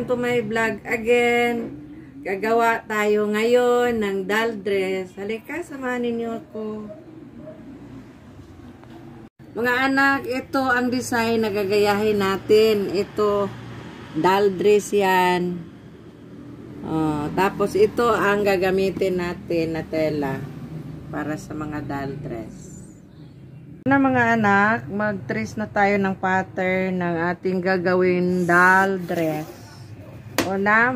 to my vlog again. Gagawa tayo ngayon ng doll dress. Halika, samahan ninyo ako. Mga anak, ito ang design na gagayahin natin. Ito, doll dress yan. Tapos ito ang gagamitin natin na tela para sa mga doll dress. Na mga anak, mag-trace na tayo ng pattern ng ating gagawin doll dress. Una,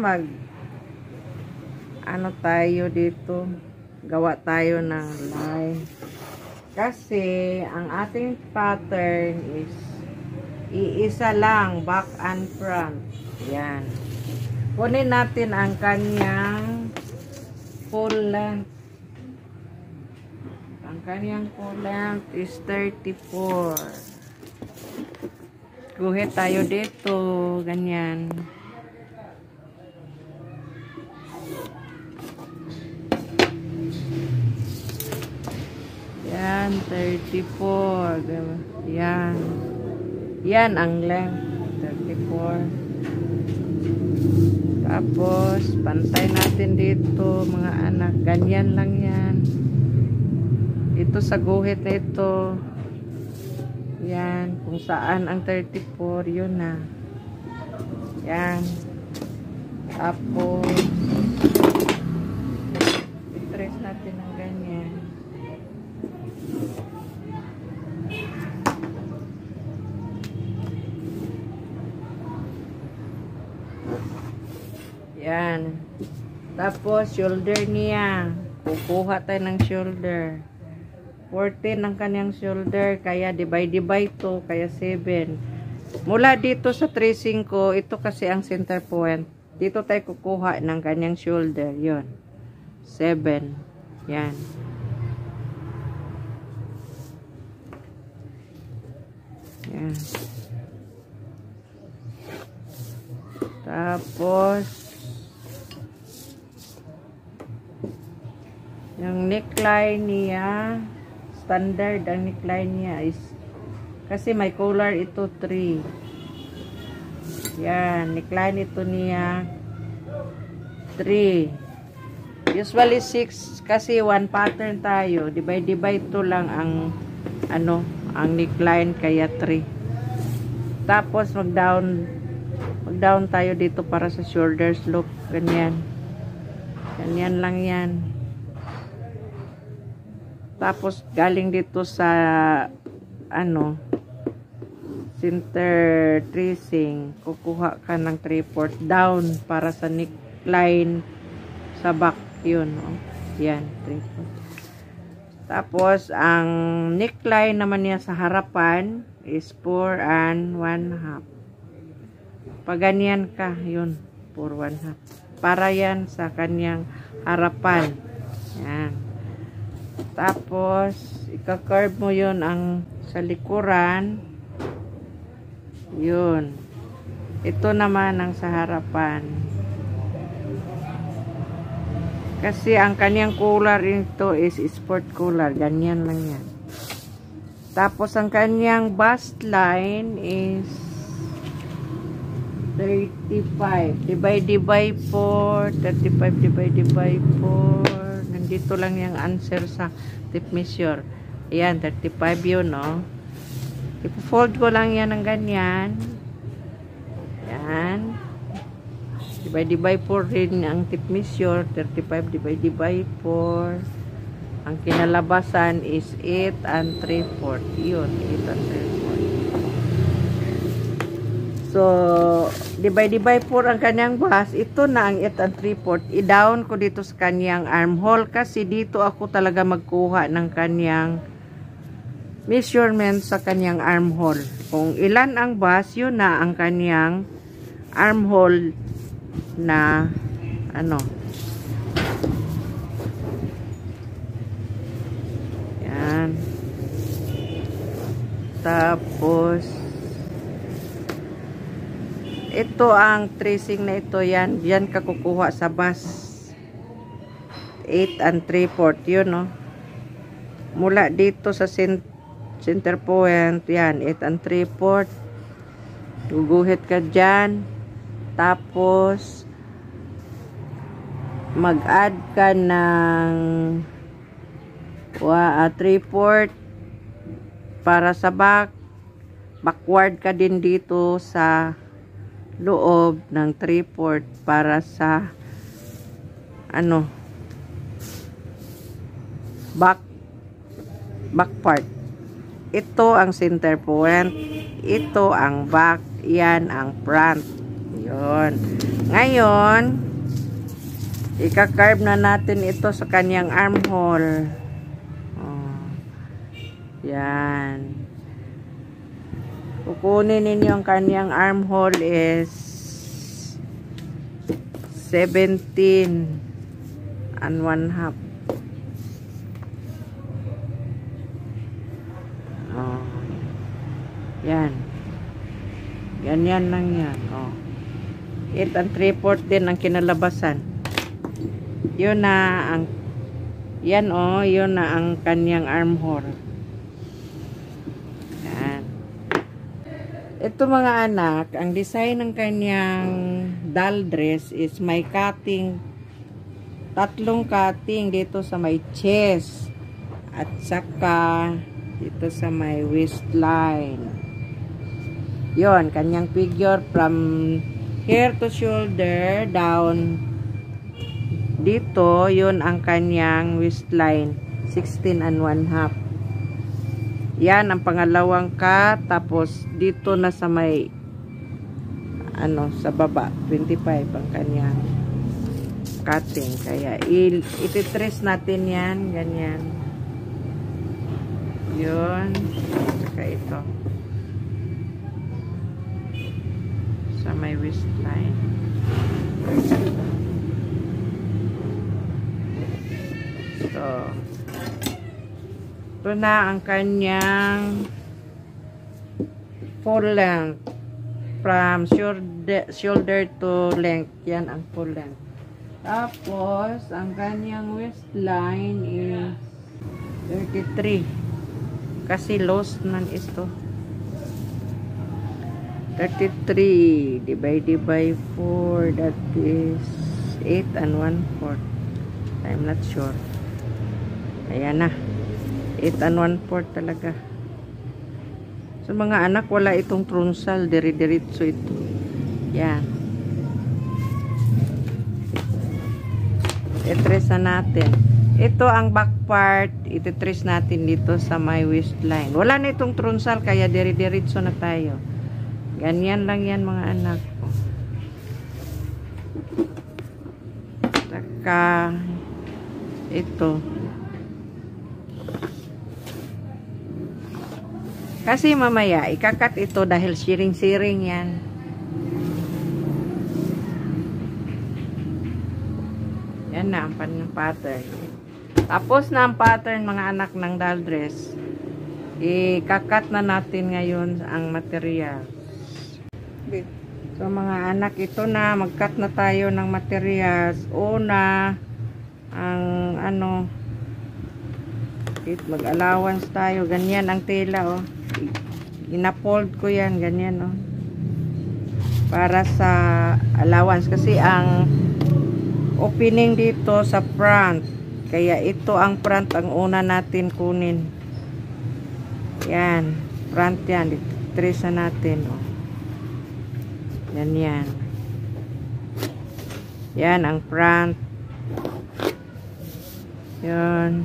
ano tayo dito, gawa tayo ng line. Kasi ang ating pattern is iisa lang, back and front. Yan. Kunin natin ang kanyang full length. Ang kanyang full length is 34. Guhit tayo dito. Ganyan. Yan, 34. Yan. Yan ang length. 34. Tapos, pantay natin dito, mga anak. Ganyan lang yan. Ito sa guhit na ito. Yan. Kung saan ang 34, yun na. Yan. Tapos, i-trace natin ng ganyan. Yan. Tapos, shoulder niya. Kukuha tayo ng shoulder. 14 ang kanyang shoulder, kaya divide to, kaya 7. Mula dito sa tracing ko, ito kasi ang center point. Dito tayo kukuha ng kanyang shoulder, yon 7. Yan. Yan. Tapos, yung neckline niya, standard ang neckline niya is, kasi may collar ito 3. Yan, neckline ito niya 3. Usually 6 kasi one pattern tayo. Divide to lang ang ang neckline, kaya 3. Tapos mag down tayo dito para sa shoulder slope. Ganyan. Ganyan lang yan. Tapos, galing dito sa, center tracing, kukuha ka ng 3/4 down para sa neckline sa back. Yun, oh. Yan, 3/4. Tapos, ang neckline naman niya sa harapan is 4 1/2. Pag ganyan ka, yun, 4 1/2. Para yan sa kanyang harapan. Yan. Tapos, ika-curve mo yun ang sa likuran. Yun. Ito naman ang sa harapan. Kasi ang kanyang collar ito is sport collar. Ganyan lang yan. Tapos, ang kanyang bust line is 35. Divide by 4. 35 divide by 4. Dito lang yung answer sa tape measure. Ayan, 35 yun, no? Ipo-fold ko lang yan ng ganyan. Ayan. Divide by 4 rin ang tape measure. 35 divide by 4. Ang kinalabasan is 8 3/4. Yun, 8 3/4. So, divide by 4 ang kanyang bust. Ito na ang 8 3/4. I-down ko dito sa kanyang armhole kasi dito ako talaga magkuha ng kanyang measurement sa kanyang armhole. Kung ilan ang bust, yun na ang kanyang armhole na yan. Tapos, ito ang tracing na ito, yan. Yan ka kukuha sa bust. 8 3/4, yun, no? Mula dito sa center point, yan, 8 3/4. Guguhit ka dyan. Tapos, mag-add ka ng 3/4 para sa backward ka din dito sa loob ng 3/4 para sa back part. Ito ang center point, ito ang back, yan ang front. Yun. Ngayon, ika-carve na natin ito sa kanyang armhole. Yan. Kukunin ninyo ang kanyang armhole is 17 1/2. Yan. Ganyan lang yan. 8 3/4 din ang kinalabasan. Yun na ang yun na ang kanyang armhole. Yan. Ito mga anak, ang design ng kanyang doll dress is may cutting, 3 cutting dito sa may chest at saka dito sa may waistline. Yon, kanyang figure from hair to shoulder down dito, yon ang kanyang waistline, 16 1/2. Yan ang pangalawang cut. Tapos dito na sa may sa baba 25 ang kanyang cutting. Kaya ititrace natin yan, ganyan. Yun, saka ito sa may waistline. So, ito na ang kanyang full length from shoulder to length. Yan ang full length. Tapos, ang kanyang waistline is 33. Kasi lost man ito. 33 divided by 4, that is 8 1/4. I'm not sure. Ayan na. 8 1/4 talaga. Sa mga anak, wala itong trunsal. Diri-diritso ito. Yan. I-trace na natin. Ito ang back part. I-trace natin dito sa my waistline. Wala na itong trunsal, kaya diri-diritso na tayo. Ganyan lang yan mga anak ko. Saka ito. Kasi mamaya, ikakat ito dahil siring-siring yan. Yan na ang pattern. Tapos na ang pattern mga anak ng doll dress. Ikakat na natin ngayon ang material. So mga anak, ito na, mag-cut na tayo ng materials. Una, ang mag-allowance tayo. Ganyan ang tela, Ina-fold ko yan, ganyan, para sa allowance. Kasi ang opening dito sa front. Kaya ito ang front ang una natin kunin. Yan, front yan. Trace na natin, Yan. Yan ang front. Yan.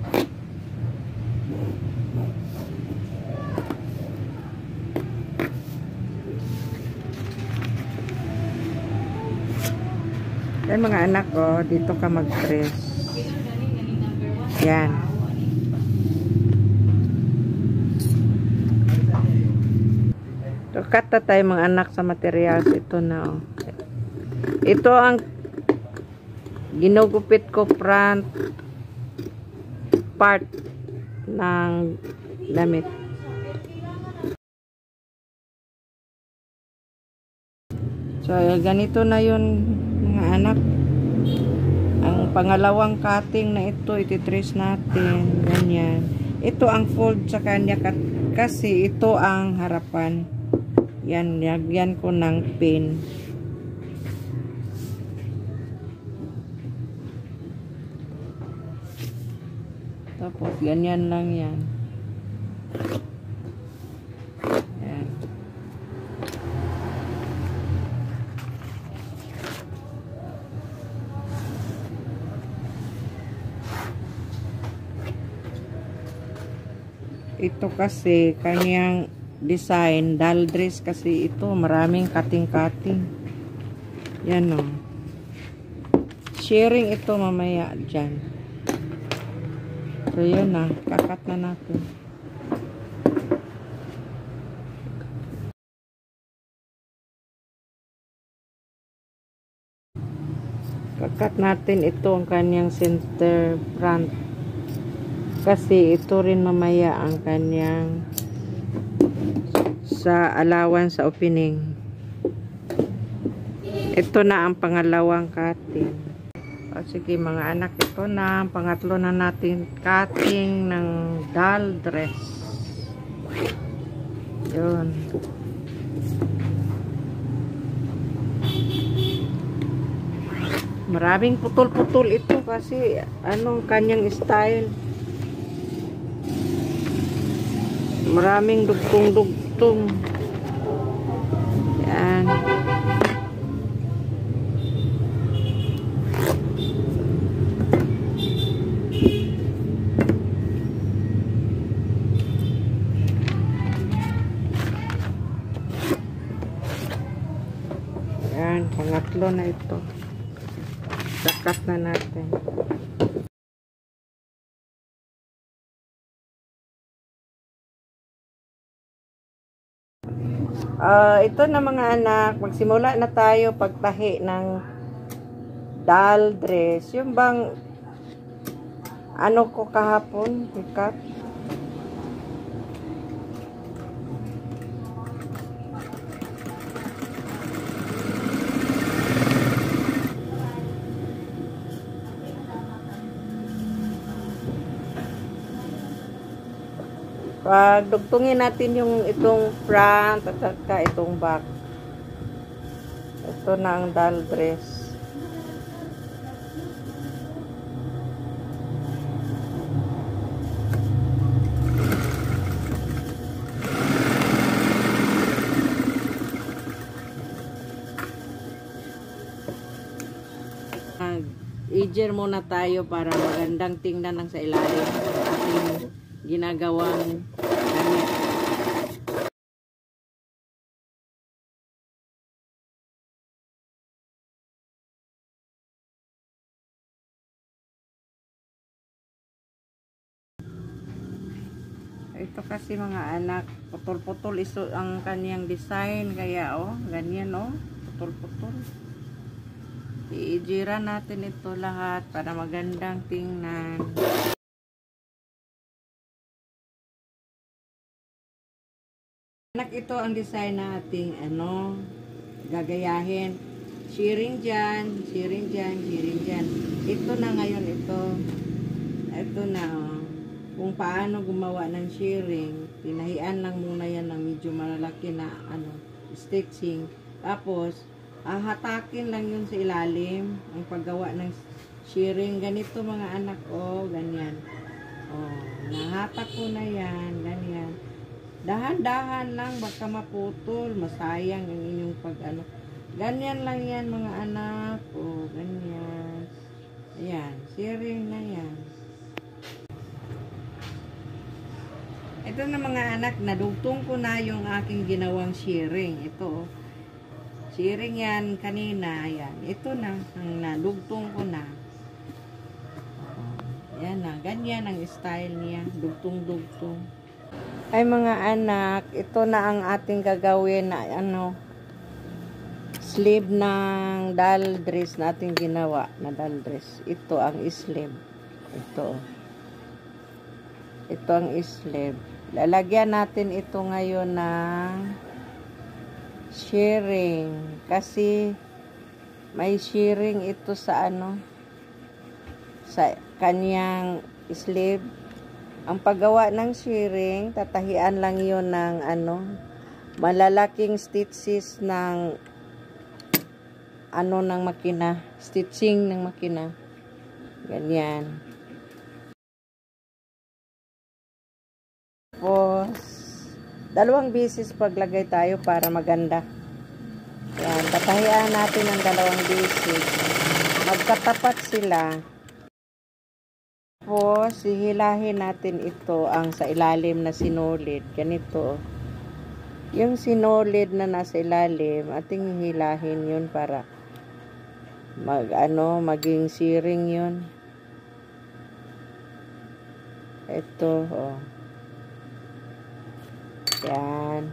Yan mga anak, dito ka mag-trace. Yan. Cut na tayo mga anak sa materials. Ito na, Ito ang ginugupit ko front part ng damit. So, ganito na yun mga anak. Ang pangalawang cutting na ito, ititrace natin. Ganyan. Ito ang fold sa kanya kasi ito ang harapan. Yan, lagyan ko ng pin. Tapos, ganyan lang yan. Yan. Ito kasi, kanyang design, doll dress kasi ito, maraming cutting-cutting. Yan o. Sharing ito mamaya dyan. So, yun na. Kakat na natin. Kakat natin ito ang kanyang center front. Kasi ito rin mamaya ang kanyang sa allowance sa opening. Ito na ang pangalawang cutting. O sige mga anak, ito na ang pangatlo na natin cutting ng doll dress. Yun. Maraming putol-putol ito kasi anong kanyang style. Maraming dugtong-dugtong. Yan. Yan, pangatlo na ito. Sakat na natin. Ito na mga anak, magsimula na tayo pagtahi ng doll dress. Yung bang ano ko kahapon, ikat. Pag dugtungin natin yung itong front at saka itong back. Ito na ang doll dress. I-ger muna tayo para magandang tingnan ng sa ilalim ng ating ginagawang damit. Ito kasi mga anak, putol-putol iso ang kaniyang design, kaya ganyan putol-putol. I-gira natin ito lahat para magandang tingnan. Anak, ito ang design na ating gagayahin. Shearing dyan, shearing dyan, shearing dyan. Ito na ngayon ito. Ito na kung paano gumawa ng shearing. Pinahian lang muna yan ng medyo malalaki na stitching. Tapos hatakin lang yun sa ilalim ang paggawa ng shearing. Ganito mga anak, ganyan. Nahatak ko na yan, ganyan. Dahan-dahan lang, baka maputol, masayang ang inyong ganyan lang yan mga anak. Ganyan. Ayan, shearing na yan. Ito na mga anak, nadugtong ko na yung aking ginawang shearing. Ito, shearing yan kanina. Ayan, ito na, ang nadugtong ko na. Yan na, ganyan ang style niya, dugtong-dugtong. Ay mga anak, ito na ang ating gagawin na sleeve ng doll dress na ating ginawa na doll dress. Ito ang sleeve. Ito ang sleeve. Lalagyan natin ito ngayon ng shearing kasi may shearing ito sa sa kanyang sleeve. Ang paggawa ng shearing, tatahian lang yun ng malalaking stitches ng ng makina, stitching ng makina. Ganyan. Tapos, 2 beses paglagay tayo para maganda. Yan, tatahian natin ang 2 beses. Magkatapat sila. Tapos, hihilahin natin ito ang sa ilalim na sinulid. Ganito. Yung sinulid na nasa ilalim, ating hihilahin yun para maging siring yun. Ito, oh. Yan.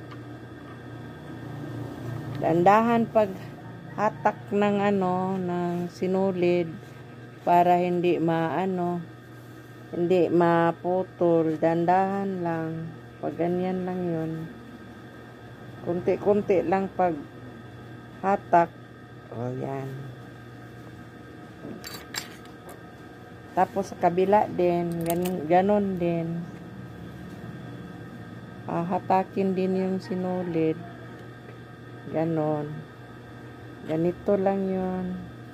Dandahan pag hatak ng ng sinulid para hindi hindi maputol. Dandahan lang. Pag ganyan lang yun. Kunti-kunti lang pag hatak. O, yan. Tapos sa kabila din, ganon din. Hatakin din yung sinulid. Ganon. Ganito lang yun.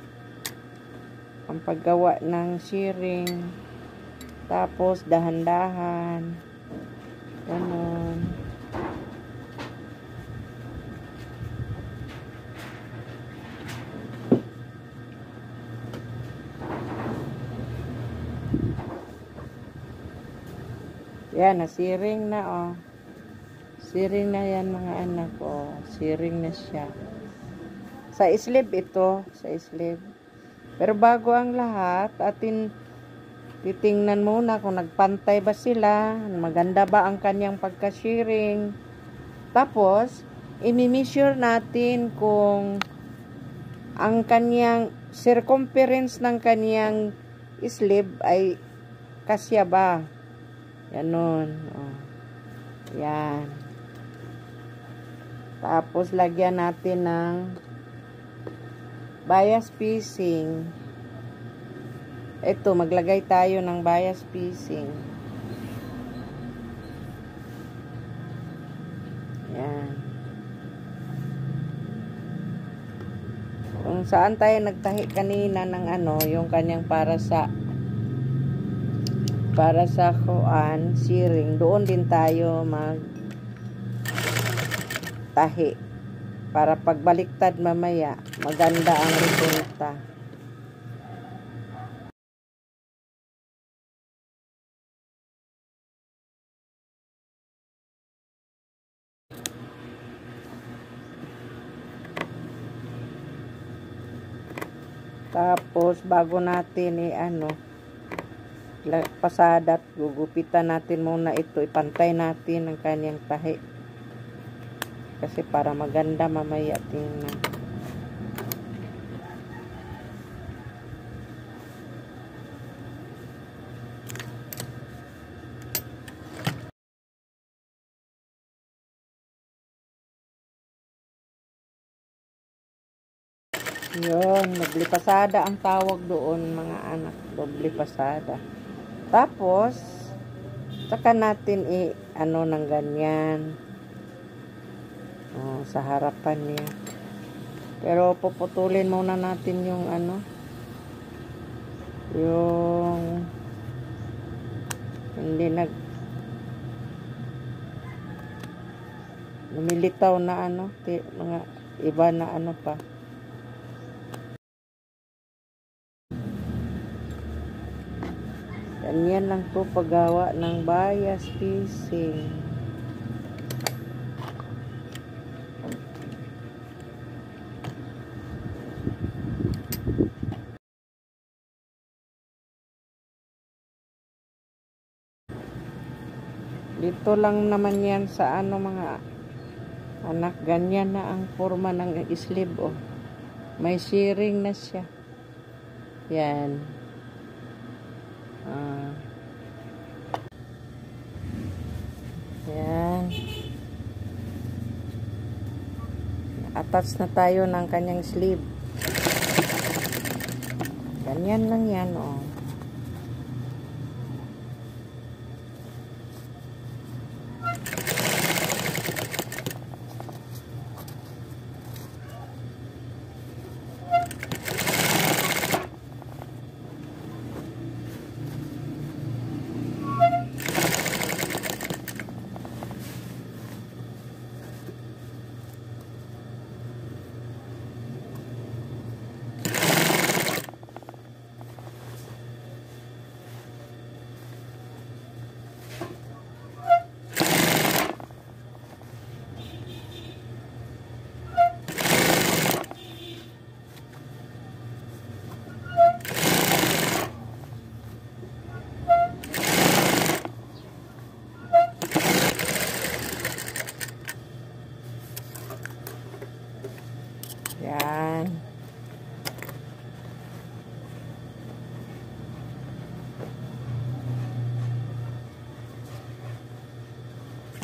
Ang paggawa ng shearing. Tapos dahan-dahan. Ganon. Yan, nasiring na, oh. Siring na yan, mga anak, oh. Siring na siya. Sa sleeve ito, sa sleeve. Pero bago ang lahat, atin titingnan muna kung nagpantay ba sila, maganda ba ang kanyang pagka-shearing. Tapos, i-measure natin kung ang kanyang circumference ng kanyang sleeve ay kasya ba. Ganon. Oh. Yan. Tapos, lagyan natin ng bias piecing. Ito, maglagay tayo ng bias piecing. Yan. Kung saan tayo nagtahi kanina ng yung kanyang para sa shearing, doon din tayo tahi para pagbaliktad mamaya maganda ang resulta. Tapos bago natin pasada at gugupitan natin muna ito, ipantay natin ang kanyang tahi kasi para maganda mamaya tingnan. Yun, doble pasada ang tawag doon, mga anak, doble pasada. Tapos, saka natin ng ganyan. Oh, sa harapan niya. Pero puputulin muna natin yung yung hindi lumilitaw na mga iba na pa. Ganyan lang po paggawa ng bias piecing. Dito lang naman yan sa mga anak. Ganyan na ang forma ng sleeve, oh. May shearing na siya. Yan. Yan. Attach na tayo ng kanyang sleeve. Ganyan lang yan, oh.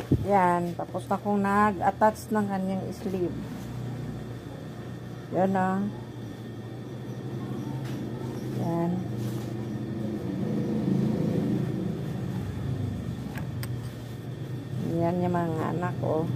Yan, tapos na akong nag-attach ng kanyang sleeve. Yan na. Yan. Yan yung mga anak ko.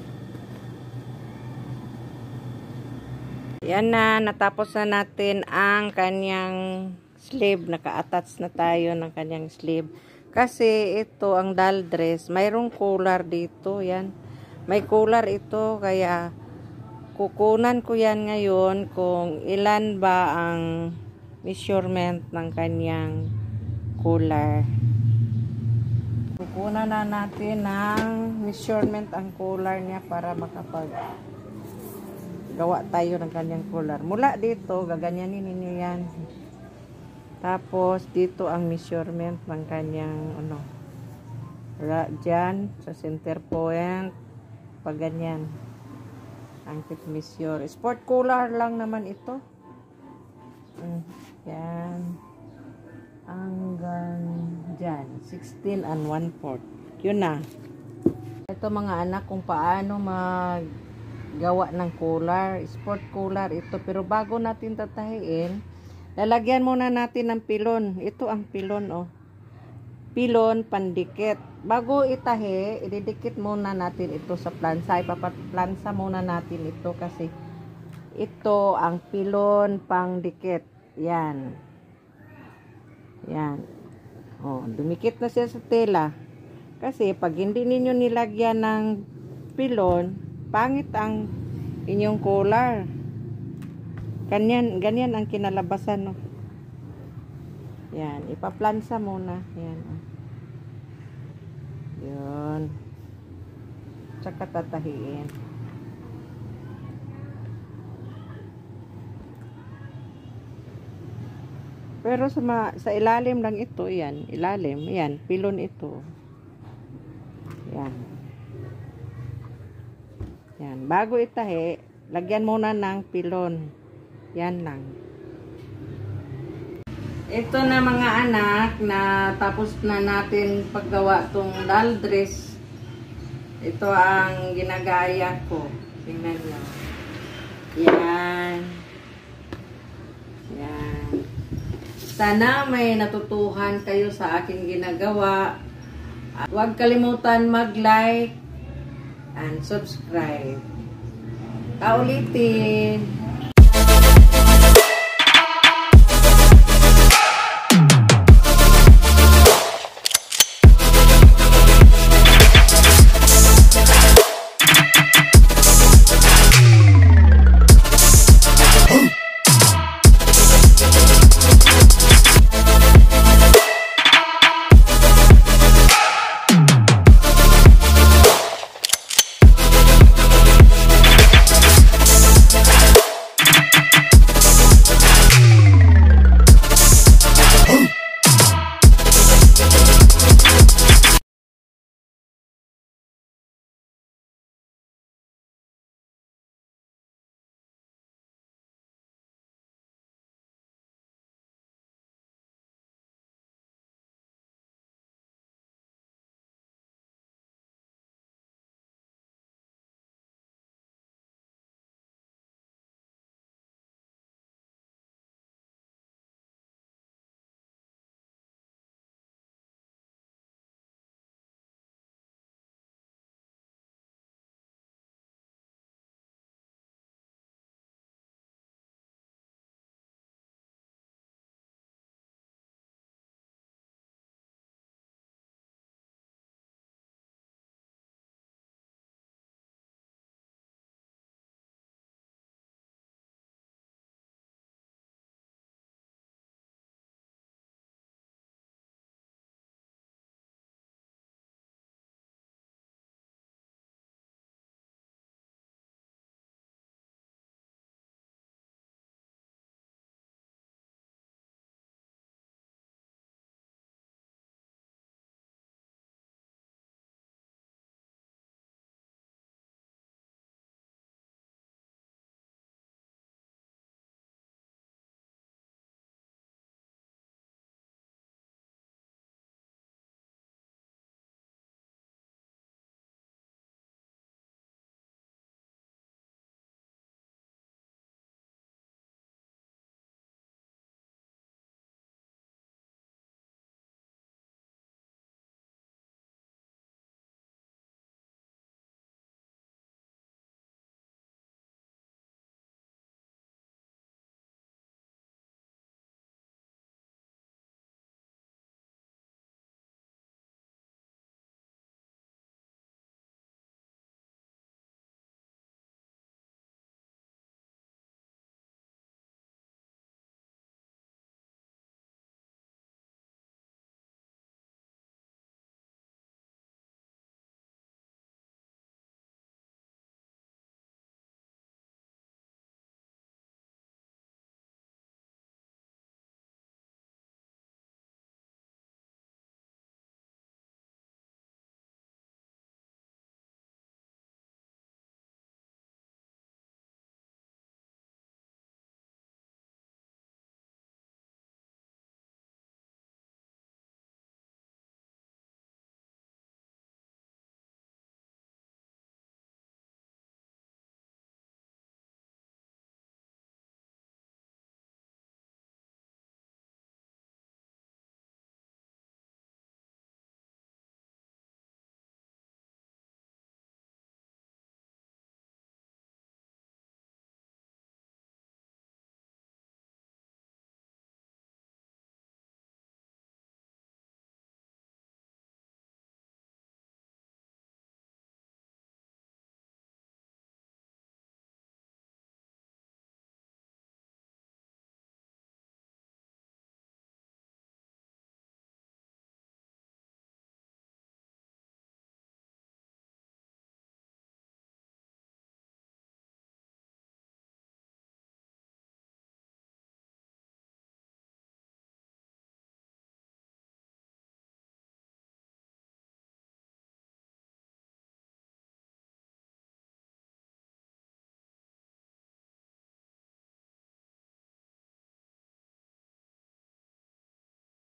Yan na, natapos na natin ang kanyang sleeve. Naka-attach na tayo ng kanyang sleeve. Kasi ito, ang doll dress, mayroong collar dito. Yan. May collar ito, kaya kukunan ko yan ngayon kung ilan ba ang measurement ng kanyang collar. Kukunan na natin ng measurement ang collar niya para makapag gawa tayo ng kanyang collar. Mula dito, gaganyanin ninyo yan. Tapos, dito ang measurement ng kanyang, ano, dyan, sa center point, pag ganyan. Ang tip measure. Sport collar lang naman ito. Yan. Hanggang dyan. 16 and 1/4. Yun na. Ito mga anak, kung paano gawa ng collar, sport collar ito. Pero bago natin tatahiin, lalagyan muna natin ng pilon. Ito ang pilon, oh. Pilon, pandikit. Bago itahi, ididikit muna natin ito sa plansa. Ipapaplansa muna natin ito kasi ito ang pilon pangdikit. Yan. Yan. Oh, dumikit na siya sa tela. Kasi pag hindi ninyo nilagyan ng pilon, pangit ang inyong collar. Ganyan ang kinalabasan, no. Yan, ipaplansa muna. Yan. Yun. Tsaka tatahiin. Pero sa ilalim lang ito, yan. Ilalim, yan. Pilon ito. Yan. Yan. Bago itahi, lagyan muna ng pilon. Yan lang. Ito na mga anak, na tapos na natin paggawa tong doll dress. Ito ang ginagaya ko. Tingnan nyo. Yan. Yan. Sana may natutuhan kayo sa aking ginagawa. Huwag kalimutan mag-like and subscribe. Kaulitin.